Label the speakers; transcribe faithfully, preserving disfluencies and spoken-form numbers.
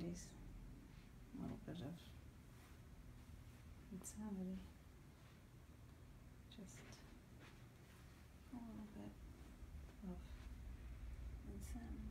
Speaker 1: days. A little bit of insanity. Just a little bit of insanity.